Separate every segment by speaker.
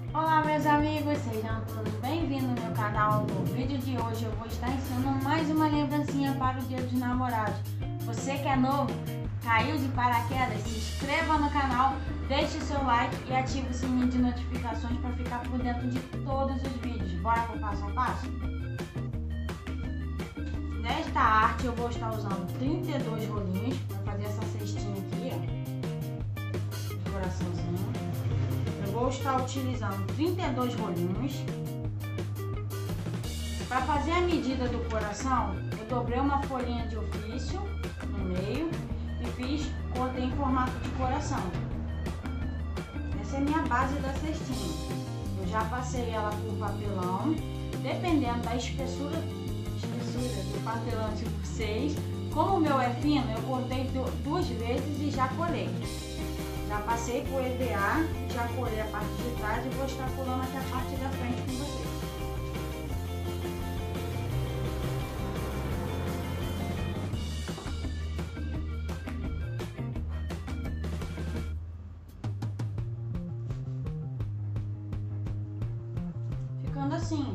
Speaker 1: Olá meus amigos, sejam todos bem-vindos no meu canal. No vídeo de hoje eu vou estar ensinando mais uma lembrancinha para o Dia dos Namorados. Você que é novo, caiu de paraquedas, se inscreva no canal, deixe o seu like e ative o sininho de notificações para ficar por dentro de todos os vídeos. Bora pro passo a passo? Nesta arte eu vou estar usando 32 rolinhos para fazer essa cestinha aqui, ó, de coraçãozinho. Eu vou estar utilizando 32 rolinhos. Para fazer a medida do coração, eu dobrei uma folhinha de ofício no meio e cortei em formato de coração. Essa é a minha base da cestinha. Eu já passei ela por papelão, dependendo da espessura do papelão de vocês. Como o meu é fino, eu cortei duas vezes e já colei. Já passei por EVA, já colei a parte de trás e vou estar colando aqui a parte da frente com vocês. Ficando assim.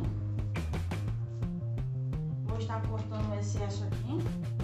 Speaker 1: Vou estar cortando o excesso aqui.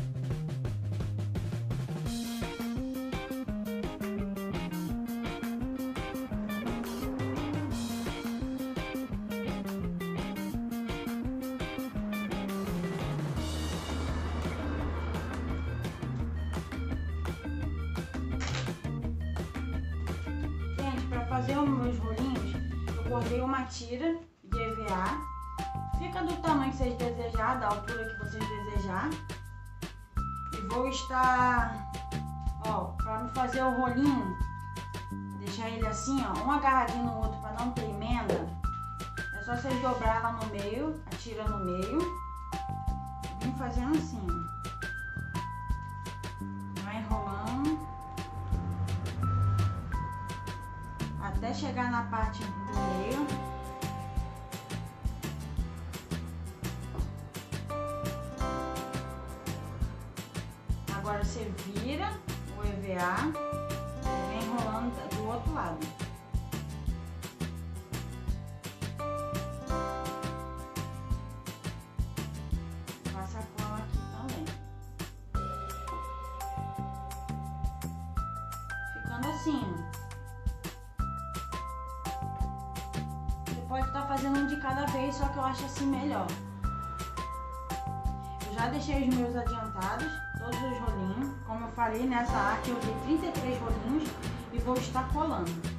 Speaker 1: Para fazer os meus rolinhos, eu cortei uma tira de EVA. Fica do tamanho que vocês desejar, da altura que vocês desejar. E vou estar, ó, para me fazer o rolinho, deixar ele assim, ó, um agarradinho no outro para não ter emenda. É só vocês dobrar ela no meio, a tira no meio. E vim fazendo assim. Vai enrolando. Até chegar na parte do meio. Agora você vira o EVA e vem enrolando do outro lado. Passa a cola aqui também. Ficando assim. Pode estar fazendo um de cada vez, só que eu acho assim melhor. Eu já deixei os meus adiantados, todos os rolinhos. Como eu falei, nessa arte eu usei 33 rolinhos e vou estar colando.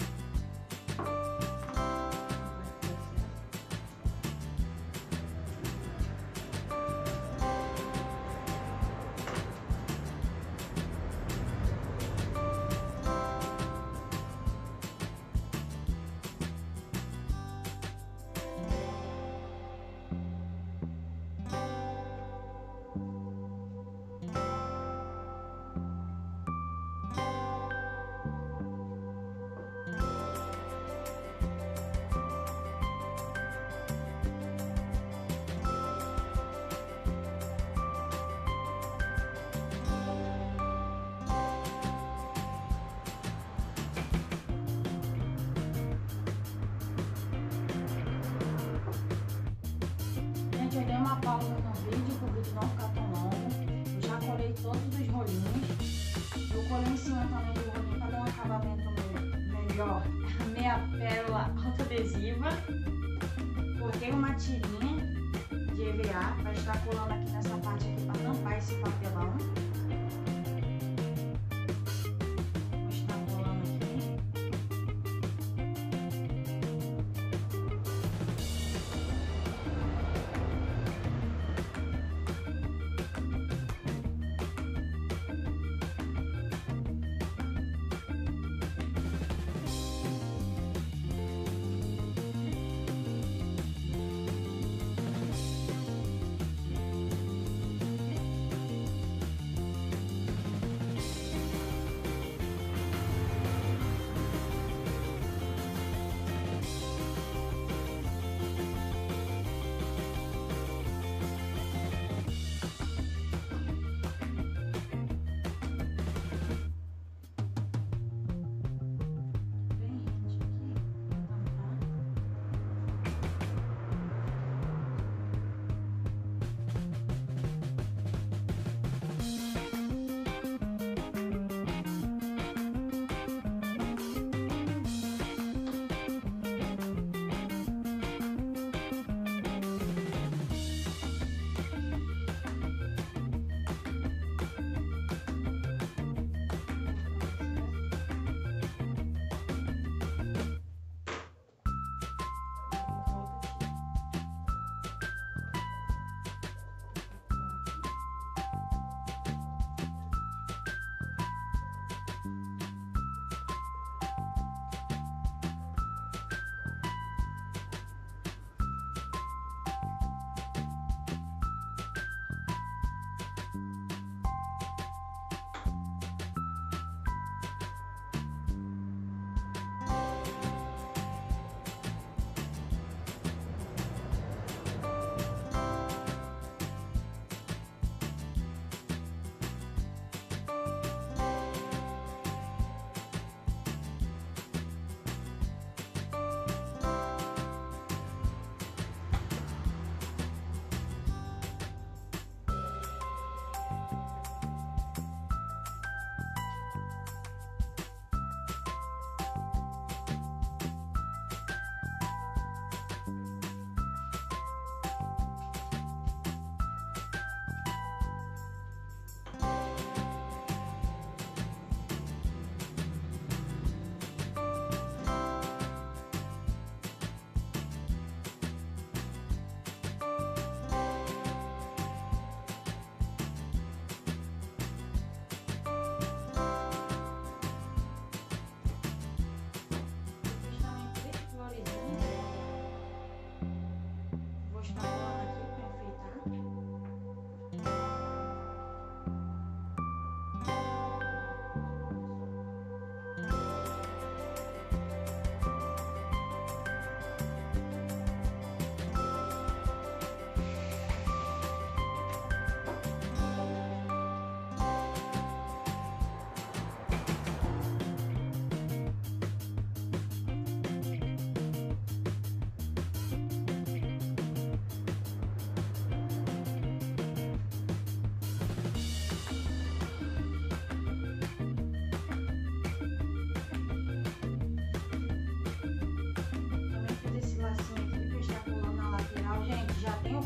Speaker 1: Eu dei uma pausa no vídeo para o vídeo não ficar tão longo. Eu já colei todos os rolinhos. Eu colei em cima também do rolinho para dar um acabamento melhor. Minha pérola autoadesiva. Cortei uma tirinha de EVA para estar colando aqui nessa parte aqui para tampar esse papelão. Vou estar colando aqui.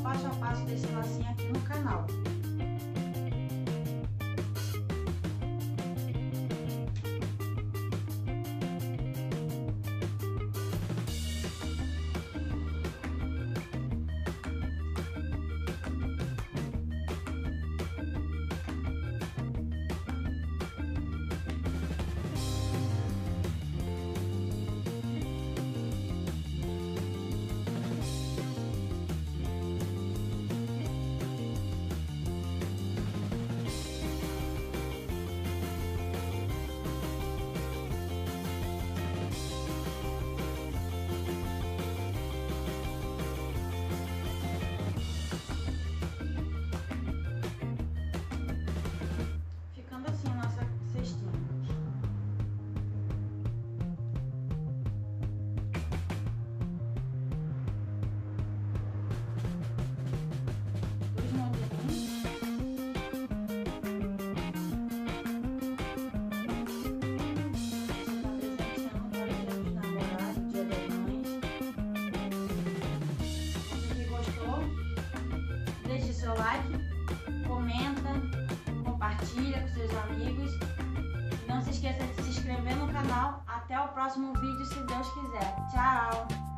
Speaker 1: passo a passo desse lacinho aqui no canal. Deixe seu like, comenta, compartilha com seus amigos. Não se esqueça de se inscrever no canal. Até o próximo vídeo, se Deus quiser. Tchau!